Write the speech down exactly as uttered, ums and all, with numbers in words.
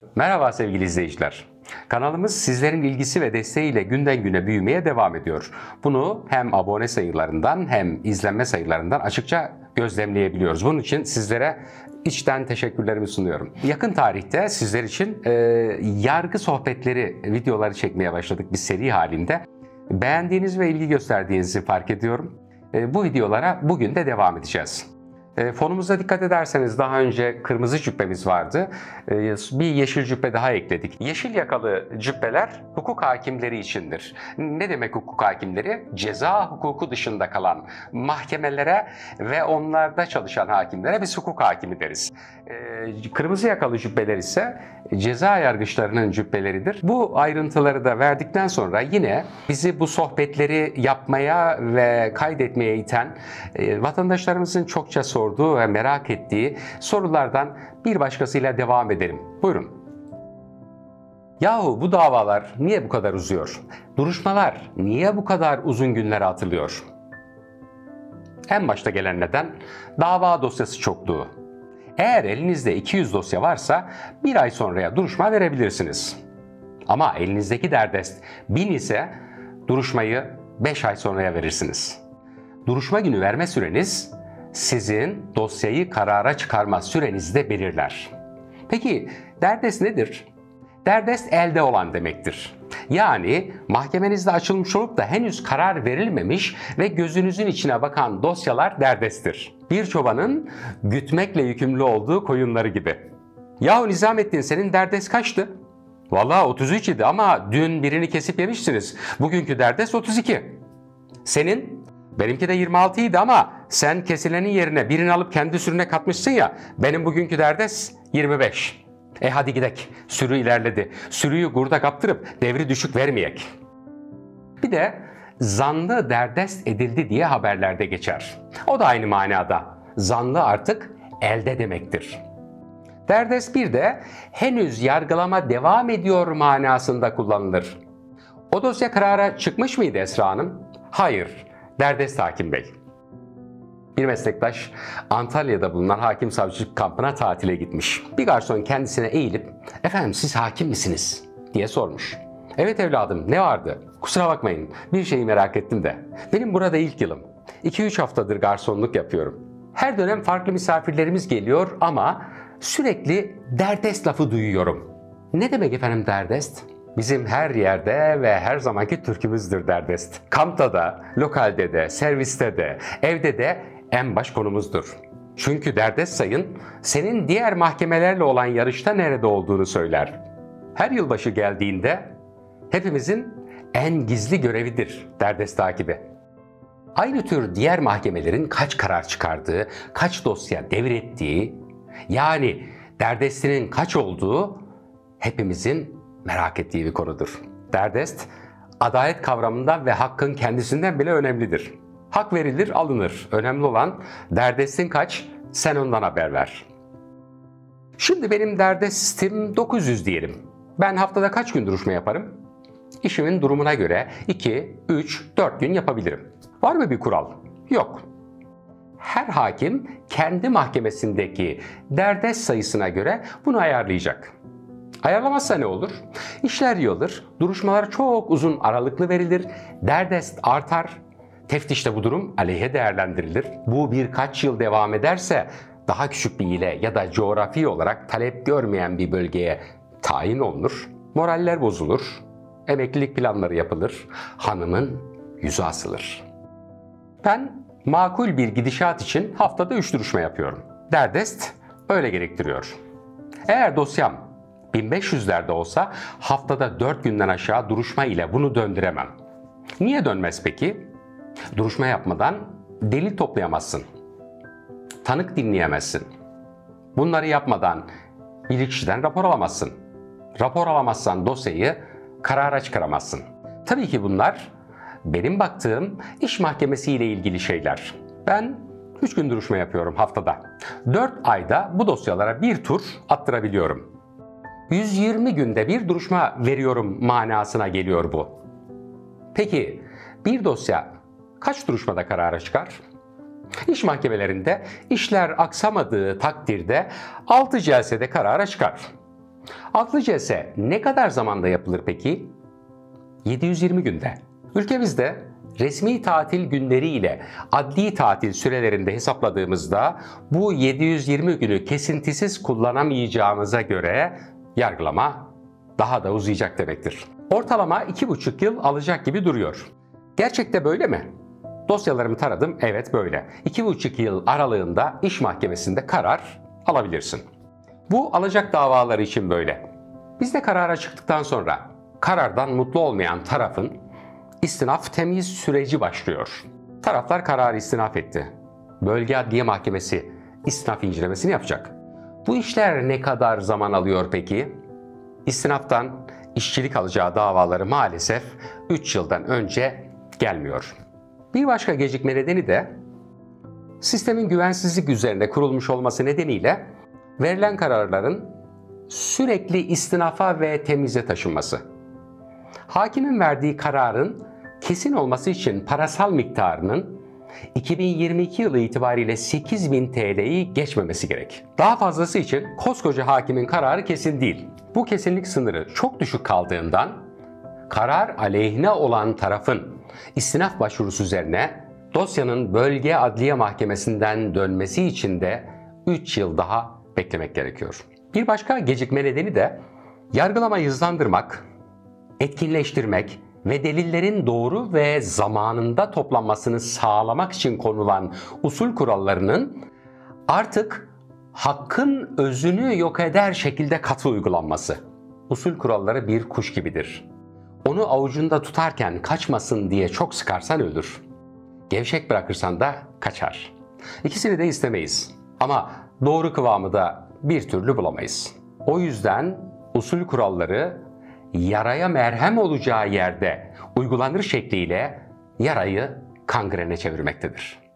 Merhaba sevgili izleyiciler. Kanalımız sizlerin ilgisi ve desteğiyle günden güne büyümeye devam ediyor. Bunu hem abone sayılarından hem izlenme sayılarından açıkça gözlemleyebiliyoruz. Bunun için sizlere içten teşekkürlerimi sunuyorum. Yakın tarihte sizler için e, yargı sohbetleri videoları çekmeye başladık bir seri halinde. Beğendiğiniz ve ilgi gösterdiğinizi fark ediyorum. E, bu videolara bugün de devam edeceğiz. E, fonumuza dikkat ederseniz daha önce kırmızı cübbemiz vardı. E, bir yeşil cübbe daha ekledik. Yeşil yakalı cübbeler hukuk hakimleri içindir. Ne demek hukuk hakimleri? Ceza hukuku dışında kalan mahkemelere ve onlarda çalışan hakimlere biz hukuk hakimi deriz. E, kırmızı yakalı cübbeler ise ceza yargıçlarının cübbeleridir. Bu ayrıntıları da verdikten sonra yine bizi bu sohbetleri yapmaya ve kaydetmeye iten e, vatandaşlarımızın çokça sorduğu ve merak ettiği sorulardan bir başkasıyla devam edelim. Buyurun. Yahu bu davalar niye bu kadar uzuyor? Duruşmalar niye bu kadar uzun günlere atılıyor? En başta gelen neden dava dosyası çokluğu. Eğer elinizde iki yüz dosya varsa bir ay sonraya duruşma verebilirsiniz. Ama elinizdeki derdest bin ise duruşmayı beş ay sonraya verirsiniz. Duruşma günü verme süreniz sizin dosyayı karara çıkarma sürenizi de belirler. Peki derdest nedir? Derdest elde olan demektir. Yani mahkemenizde açılmış olup da henüz karar verilmemiş ve gözünüzün içine bakan dosyalar derdesttir. Bir çobanın gütmekle yükümlü olduğu koyunları gibi. Yahu Nizamettin, senin derdest kaçtı? Vallahi otuz üç idi ama dün birini kesip yemişsiniz. Bugünkü derdest otuz iki. Senin? Benimki de yirmi altı idi ama sen kesilenin yerine birini alıp kendi sürüne katmışsın ya. Benim bugünkü derdest yirmi beş. E hadi gidek. Sürü ilerledi. Sürüyü gurda kaptırıp devri düşük vermeyek. Bir de zanlı derdest edildi diye haberlerde geçer. O da aynı manada. Zanlı artık elde demektir. Derdest bir de henüz yargılama devam ediyor manasında kullanılır. O dosya karara çıkmış mıydı Esra Hanım? Hayır. Derdest hakim bey. Bir meslektaş Antalya'da bulunan hakim savcılık kampına tatile gitmiş. Bir garson kendisine eğilip "Efendim siz hakim misiniz?" diye sormuş. "Evet evladım, ne vardı?" "Kusura bakmayın, bir şeyi merak ettim de. Benim burada ilk yılım. iki üç haftadır garsonluk yapıyorum. Her dönem farklı misafirlerimiz geliyor ama sürekli derdest lafı duyuyorum." "Ne demek efendim derdest?" "Bizim her yerde ve her zamanki türkümüzdür derdest. Kampta da, lokalde de, serviste de, evde de en baş konumuzdur. Çünkü derdest sayın senin diğer mahkemelerle olan yarışta nerede olduğunu söyler. Her yılbaşı geldiğinde hepimizin en gizli görevidir derdest takibi. Aynı tür diğer mahkemelerin kaç karar çıkardığı, kaç dosya devrettiği, yani derdestinin kaç olduğu hepimizin merak ettiği bir konudur. Derdest, adalet kavramından ve hakkın kendisinden bile önemlidir. Hak verilir, alınır. Önemli olan derdestin kaç, sen ondan haber ver." Şimdi benim derdestim dokuz yüz diyelim. Ben haftada kaç gün duruşma yaparım? İşimin durumuna göre iki, üç, dört gün yapabilirim. Var mı bir kural? Yok. Her hakim kendi mahkemesindeki derdest sayısına göre bunu ayarlayacak. Ayarlamazsa ne olur? İşler yığılır, duruşmalar çok uzun aralıklı verilir, derdest artar, teftişte bu durum aleyhe değerlendirilir. Bu birkaç yıl devam ederse daha küçük bir ile ya da coğrafi olarak talep görmeyen bir bölgeye tayin olunur, moraller bozulur, emeklilik planları yapılır, hanımın yüzü asılır. Ben makul bir gidişat için haftada üç duruşma yapıyorum. Derdest öyle gerektiriyor. Eğer dosyam bin beş yüzlerde olsa haftada dört günden aşağı duruşma ile bunu döndüremem. Niye dönmez peki? Duruşma yapmadan delil toplayamazsın. Tanık dinleyemezsin. Bunları yapmadan bilirkişiden rapor alamazsın. Rapor alamazsan dosyayı karara çıkaramazsın. Tabii ki bunlar benim baktığım iş mahkemesi ile ilgili şeyler. Ben üç gün duruşma yapıyorum haftada. dört ayda bu dosyalara bir tur attırabiliyorum. yüz yirmi günde bir duruşma veriyorum manasına geliyor bu. Peki bir dosya kaç duruşmada karara çıkar? İş mahkemelerinde işler aksamadığı takdirde altı celsede karara çıkar. Adlı celse ne kadar zamanda yapılır peki? yedi yüz yirmi günde. Ülkemizde resmi tatil günleri ile adli tatil sürelerinde hesapladığımızda bu yedi yüz yirmi günü kesintisiz kullanamayacağımıza göre yargılama daha da uzayacak demektir. Ortalama iki buçuk yıl alacak gibi duruyor. Gerçekte böyle mi? Dosyalarımı taradım, evet böyle. iki buçuk yıl aralığında iş mahkemesinde karar alabilirsin. Bu alacak davaları için böyle. Bizde karara çıktıktan sonra karardan mutlu olmayan tarafın istinaf temyiz süreci başlıyor. Taraflar kararı istinaf etti. Bölge Adliye Mahkemesi istinaf incelemesini yapacak. Bu işler ne kadar zaman alıyor peki? İstinaftan işçilik alacağı davaları maalesef üç yıldan önce gelmiyor. Bir başka gecikme nedeni de sistemin güvensizlik üzerine kurulmuş olması nedeniyle verilen kararların sürekli istinafa ve temize taşınması. Hakimin verdiği kararın kesin olması için parasal miktarının iki bin yirmi iki yılı itibariyle sekiz bin T L'yi geçmemesi gerek. Daha fazlası için koskoca hakimin kararı kesin değil. Bu kesinlik sınırı çok düşük kaldığından karar aleyhine olan tarafın istinaf başvurusu üzerine dosyanın bölge adliye mahkemesinden dönmesi için de üç yıl daha beklemek gerekiyor. Bir başka gecikme nedeni de yargılamayı hızlandırmak, etkinleştirmek ve delillerin doğru ve zamanında toplanmasını sağlamak için konulan usul kurallarının artık hakkın özünü yok eder şekilde katı uygulanması. Usul kuralları bir kuş gibidir. Onu avucunda tutarken kaçmasın diye çok sıkarsan ölür. Gevşek bırakırsan da kaçar. İkisini de istemeyiz. Ama doğru kıvamı da bir türlü bulamayız. O yüzden usul kuralları yaraya merhem olacağı yerde uygulanır şekliyle yarayı kangrene çevirmektedir.